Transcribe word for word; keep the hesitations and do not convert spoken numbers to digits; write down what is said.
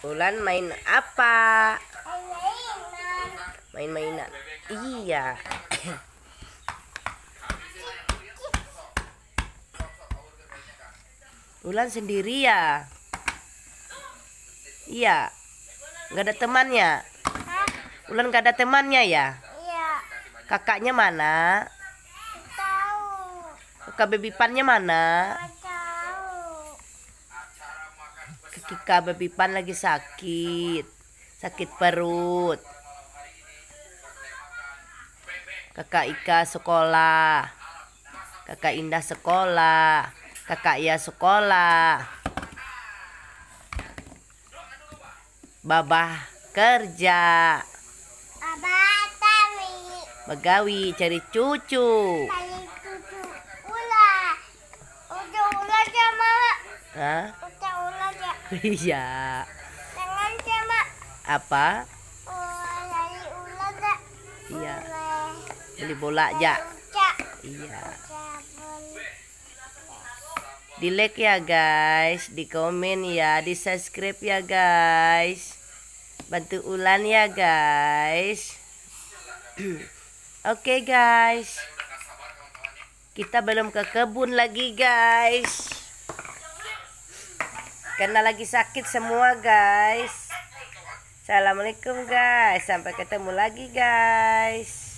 Ulan main apa? Main-mainan. Iya. Ulan sendiri ya? Iya. Gak ada temannya? Ulan gak ada temannya ya? Iya. Kakaknya mana? Tahu. Kakak baby pannya mana? Tahu. Kakak baby pan lagi sakit. Sakit perut. Kakak Ika sekolah. Kakak Indah sekolah. Kakak Ia sekolah. Babah kerja. Abah Tawi. Begawi cari cucu. Tadi cucu ular. Udah ular ya mama. Hah? Udah ular ya. Iya. Tangan sama. Apa? Oh, dari ular ya. Iya. Ular. Beli bola aja. Ucak. Iya. Ucak beli. Di like ya guys, di komen ya, di subscribe ya guys. Bantu Ulan ya guys. Oke guys. Kita belum ke kebun lagi guys. Karena lagi sakit semua guys. Assalamualaikum guys. Sampai ketemu lagi guys.